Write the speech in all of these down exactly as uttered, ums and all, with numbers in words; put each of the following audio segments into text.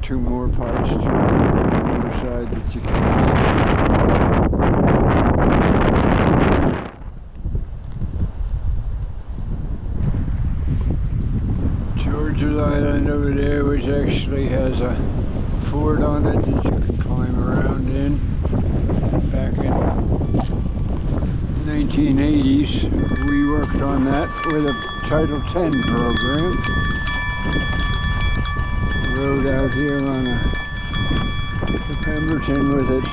two more parts to the other side that you can't see. George's Island over there, which actually has a fort on it that you can climb around in. Back in nineteen eighties, we worked on that with a Title ten program. Rode out here on a, the Pemberton with it.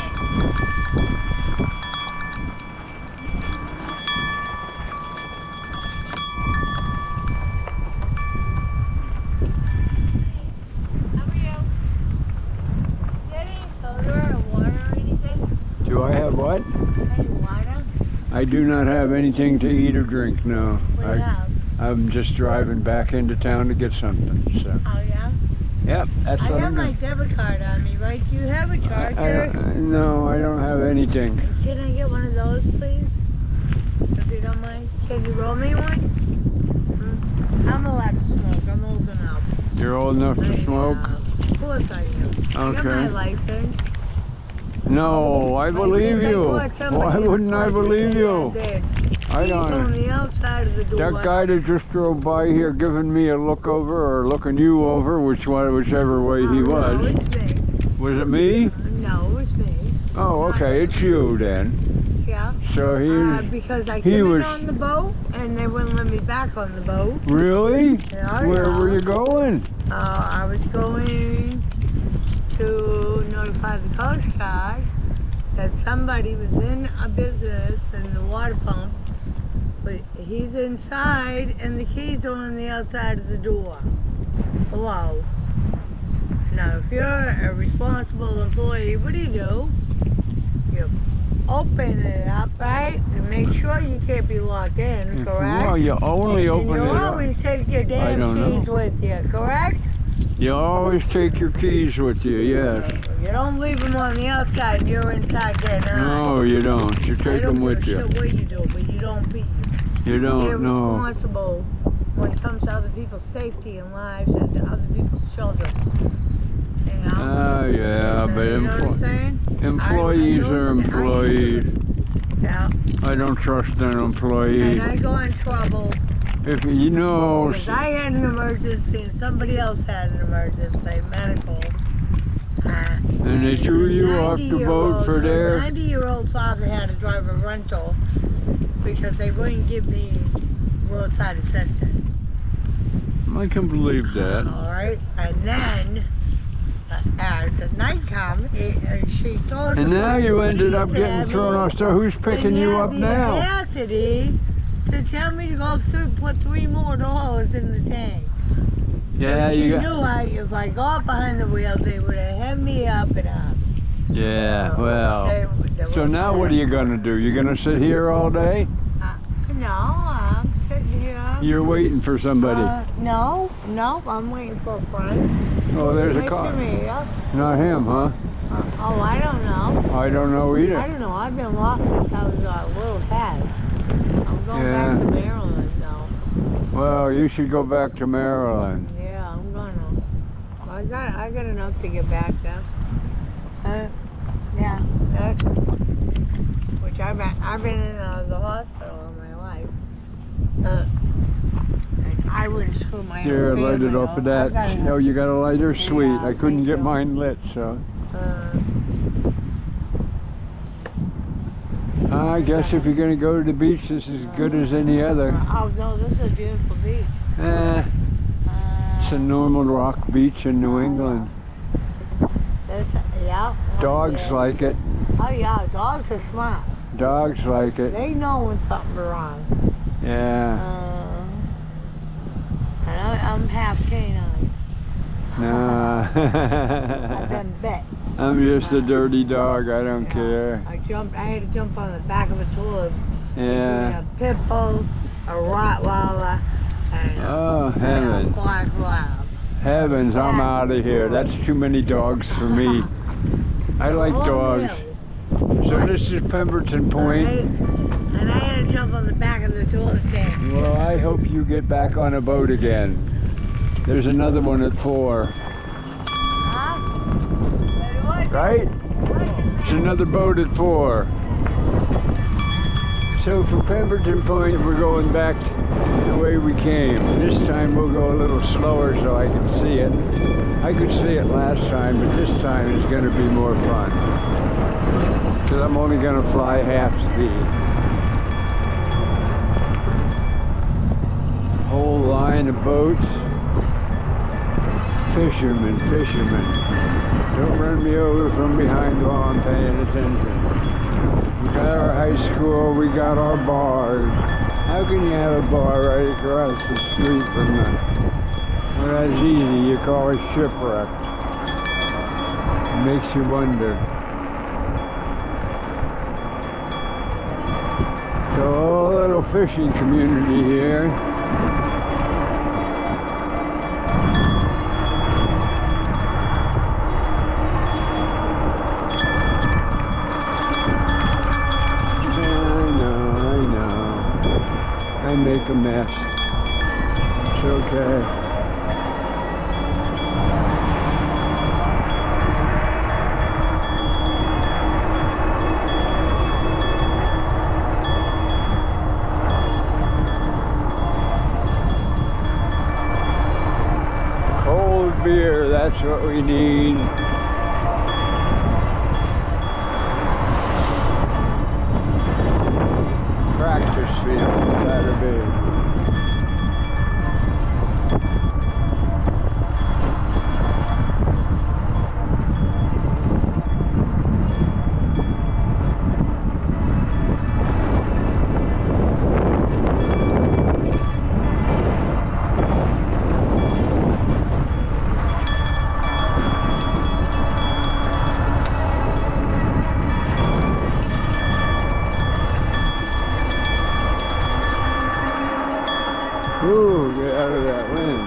How are you? Do you have any soda or water or anything? Do I have what? Any water? I do not have anything to eat or drink, no. What do I, you have? I'm just driving back into town to get something, so. Oh, yeah? Yep, that's I what have I'm my doing. debit card on me, right? Do you have a I, charger? I, no, I don't have anything. Can I get one of those, please? If you don't mind. Can you roll me one? Hmm? I'm allowed to smoke. I'm old enough. You're old enough to I, smoke? uh, Of course I am. I got Okay. my license. No, I believe License, I you. caught somebody Why in wouldn't I person believe today, you? I did. I He's on don't. the outside of the door. That guy that just drove by here giving me a look over or looking you over, which one, whichever way he Oh, was. No, it's me. Was it me? No, it's me. Oh, okay, it's you then. Yeah. So he, Uh, because I he came was- in on the boat and they wouldn't let me back on the boat. really? Yeah, Where yeah. were you going? Uh, I was going to notify the Coast Guard that somebody was in a business in the water pump, but he's inside and the keys are on the outside of the door. Hello. Now, if you're a responsible employee, what do you do? You open it up, right? And make sure you can't be locked in, correct? Well, you only and open you it up. always take your damn don't know. keys with you, correct? You always take your keys with you, yes. You don't leave them on the outside, you're inside getting out. No, you don't. You I take don't them with give a you. shit what you do, but you don't be. You You're don't know. responsible when it comes to other people's safety and lives and to other people's children. You know? Ah, yeah, but you know what I'm empl saying? employees I- I are used to- I employees. used to- Yeah. I don't trust an employee. And I got in trouble If you know, because I had an emergency and somebody else had an emergency, medical. Uh, and they threw you off the boat for The their... ninety-year-old father had to drive a rental because they wouldn't give me roadside assistance. I can believe that. All right, and then uh, as the night come, it, uh, she told And now somebody you ended to up please getting have thrown me, off. So who's and picking he you had up the now? audacity to tell me to go through, put three more dollars in the tank. Yeah, But she you knew got... I, if I got behind the wheel, they would have had me up and up. Yeah, So well... they- they So was now there. what are you going to do? You're going to sit here all day? Uh, no, I'm sitting here. You're waiting for somebody. Uh, no, no, I'm waiting for a friend. Oh, there's a Nice car. to meet you. Not him, huh? Uh, oh, I don't know. I don't know I either. don't know. I've been lost since I was a little cat. I'm going Yeah. back to Maryland now. Well, you should go back to Maryland. Yeah, I'm gonna. I got I got enough to get back there. Uh, yeah, that's which I've been I've been in uh, the hospital all my life. Uh, and I wouldn't screw my Here, own light it family up up. with I that. got No, you got a lighter? Yeah, Sweet. I couldn't thank get you. mine lit, so. Uh, I guess if you're going to go to the beach, this is as good as any other. oh no, this is a beautiful beach. Eh, Uh, it's a normal rock beach in New England. this, yeah. Dogs yeah. like it. Oh yeah, dogs are smart. Dogs like it. They know when something's wrong. Yeah. Uh, and I, I'm half canine. Nah. I've been bit. I'm just a dirty dog. I don't Yeah. care. I jumped. I had to jump on the back of a toilet. Yeah. Between a pit bull, a Rottweiler, and a, Oh, and a heaven. black lab. Heavens, I'm out of here. That's too many dogs for me. I like All dogs. wheels. So this is Pemberton Point. Right? And I had to jump on the back of the toilet tank. Well, I hope you get back on a boat again. There's another one at four. Huh? right? It's another boat at four. So from Pemberton Point, we're going back the way we came. This time we'll go a little slower so I can see it. I could see it last time, but this time is going to be more fun. Because I'm only going to fly half speed. Whole line of boats. Fishermen, fishermen. Don't run me over from behind while I'm paying attention. We got our high school, we got our bars. How can you have a bar right across the street from the... Well, that's easy, you call it shipwreck. It makes you wonder. So, a little fishing community here. I make a mess. It's okay. Cold beer, that's what we need. Practice field, that'll be. Ooh, get out of that wind.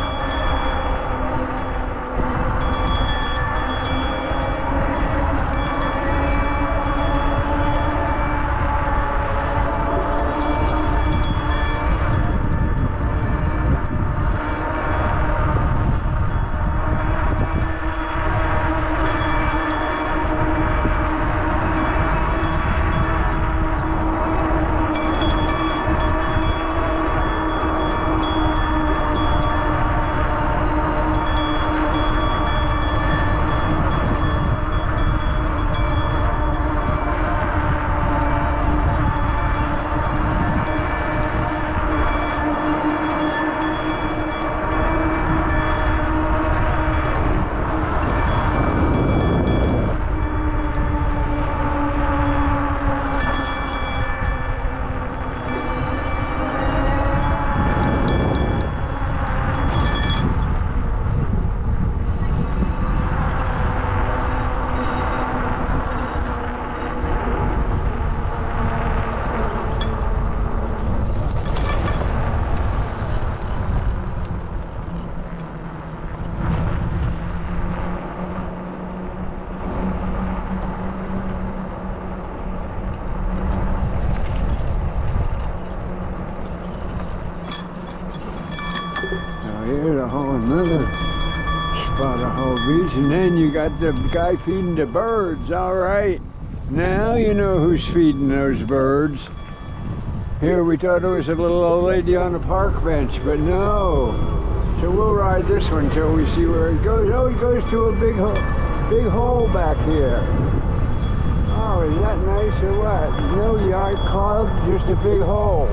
Here's a whole another spot of whole beach, and then you got the guy feeding the birds. All right, now you know who's feeding those birds. Here we thought it was a little old lady on the park bench, but no. So we'll ride this one till we see where it goes. Oh, it goes to a big hole, big hole back here. Oh, is that nice or what? No yard club, just a big hole.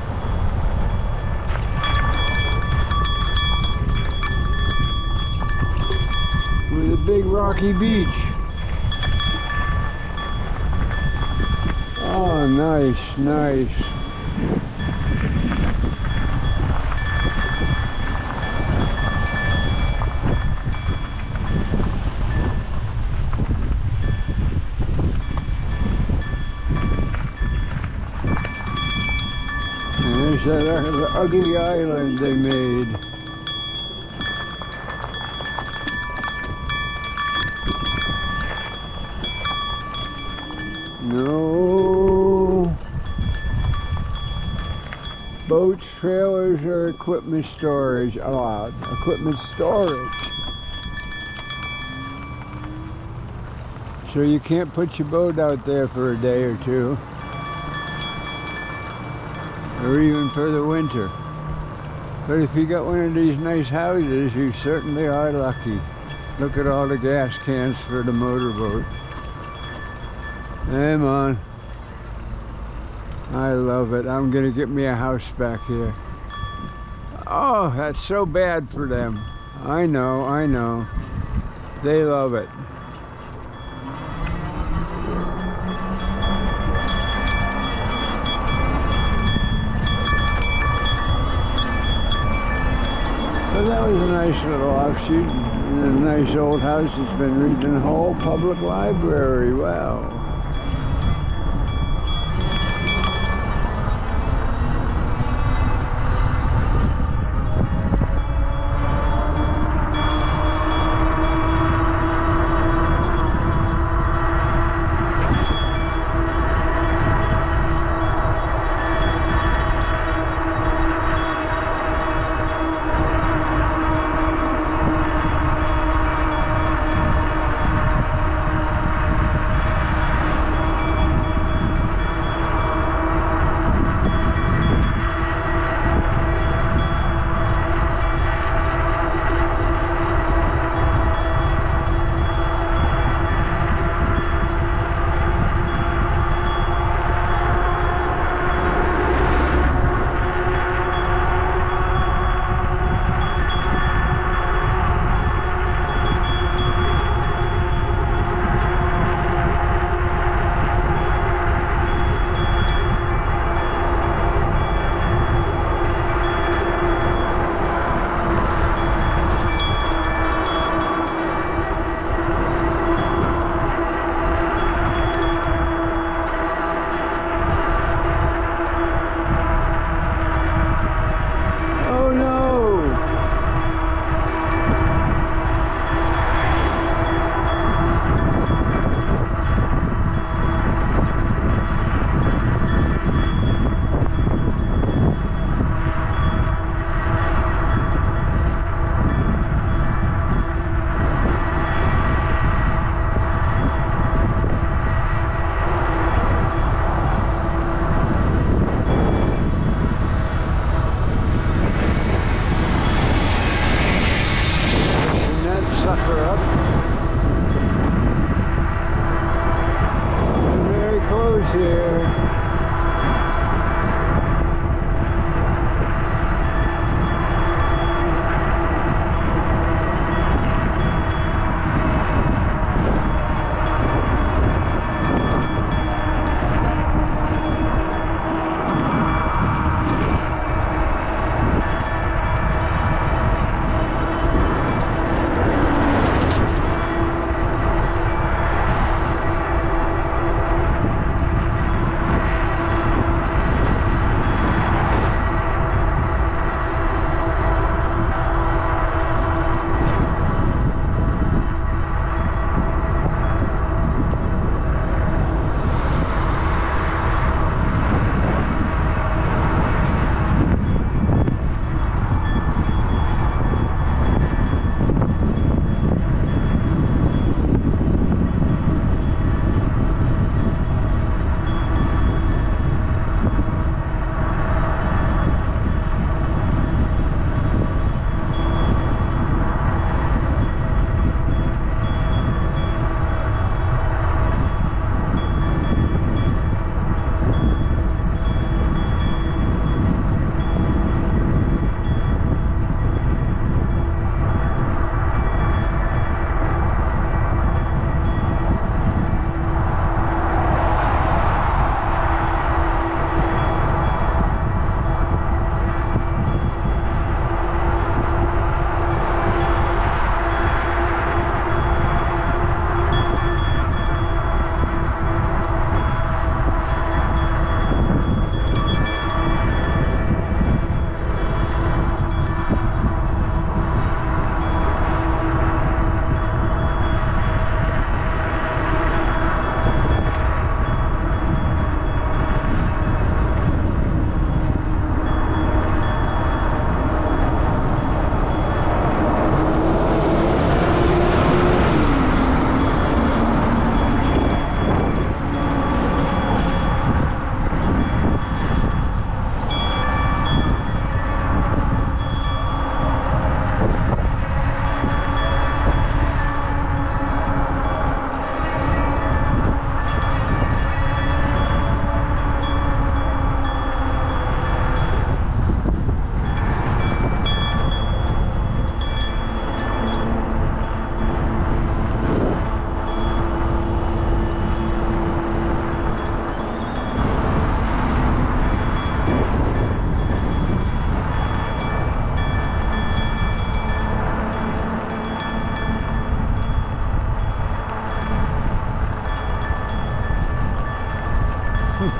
With a big rocky beach. Oh, nice, nice. And there's that other ugly island they made. No boats, trailers, or equipment storage allowed. Equipment storage. So you can't put your boat out there for a day or two. Or even for the winter. But if you got one of these nice houses, you certainly are lucky. Look at all the gas cans for the motorboat. Come on. I love it. I'm gonna get me a house back here. Oh, that's so bad for them. I know, I know. They love it. But that was a nice little offshoot. And a nice old house that's been Region Hall Public Library. Wow.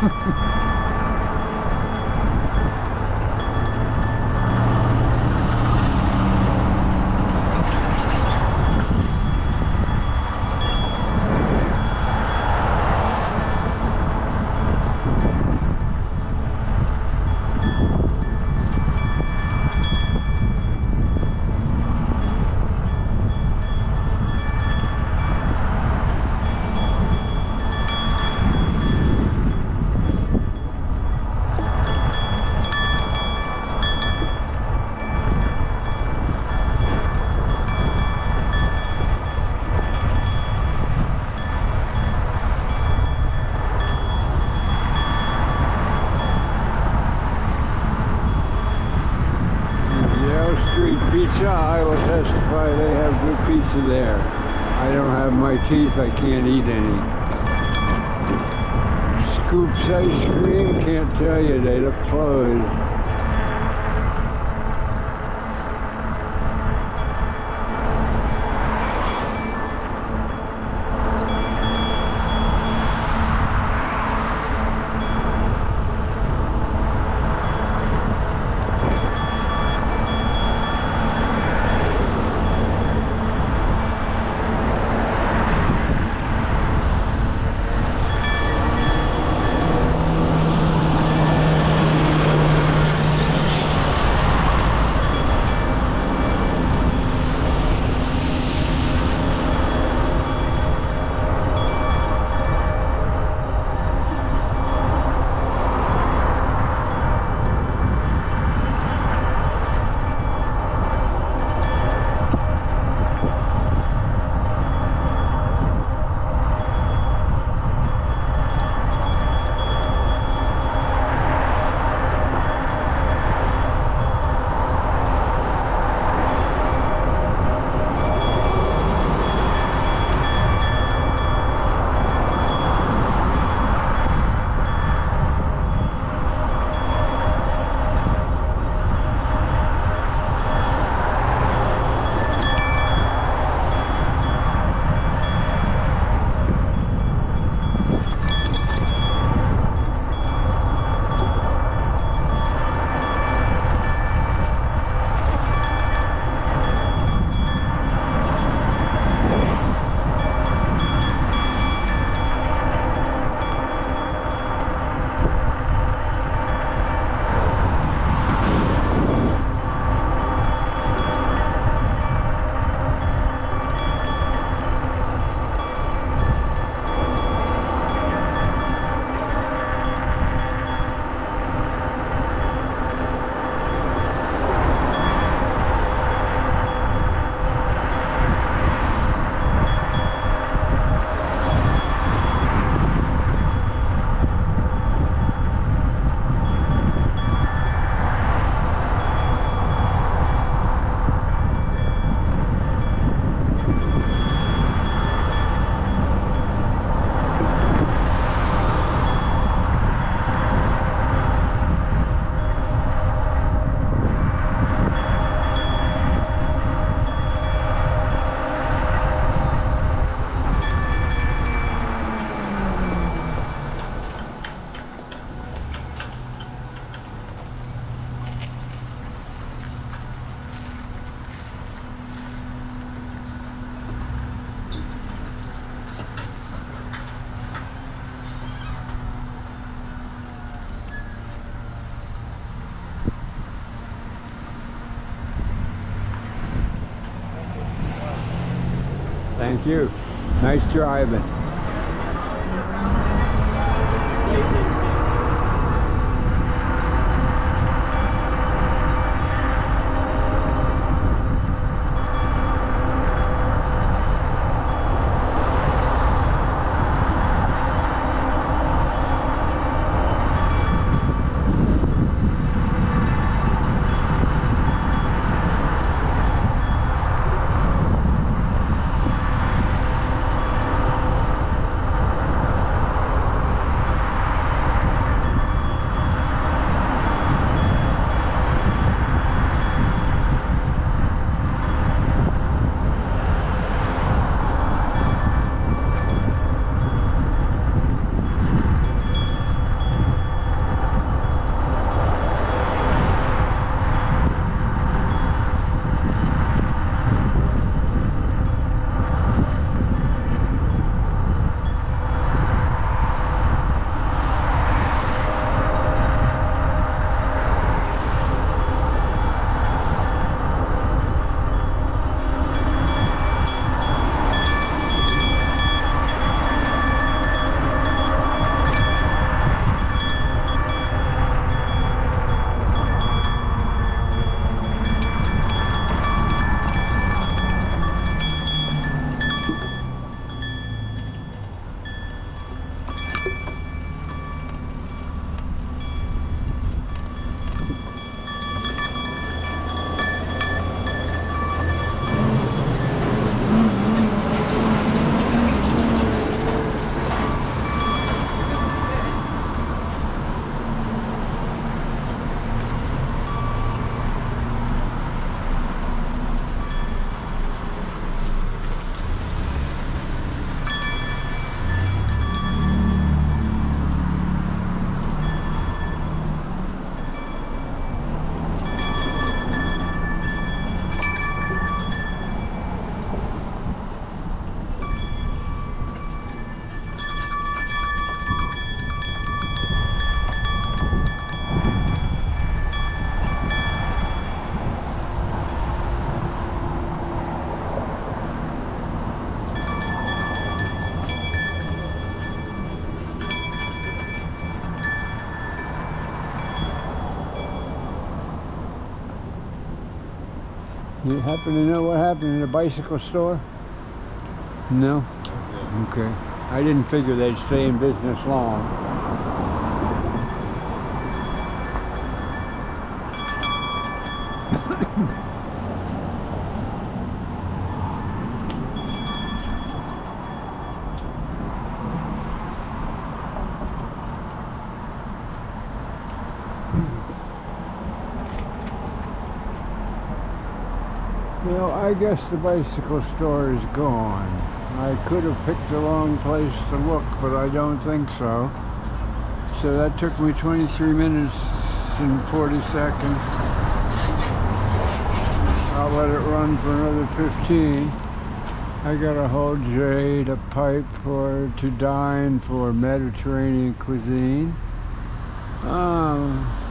Pizza, I will testify they have good pizza there. I don't have my teeth, I can't eat any. Scoops ice cream, can't tell you, they look closed. Thank you. Nice driving. You happen to know what happened in the bicycle store? No? Okay. I didn't figure they'd stay in business long. Well, I guess the bicycle store is gone. I could have picked the wrong place to look, but I don't think so. So that took me twenty-three minutes and forty seconds. I'll let it run for another fifteen. I got a whole jade, a pipe for to dine for Mediterranean cuisine. Um,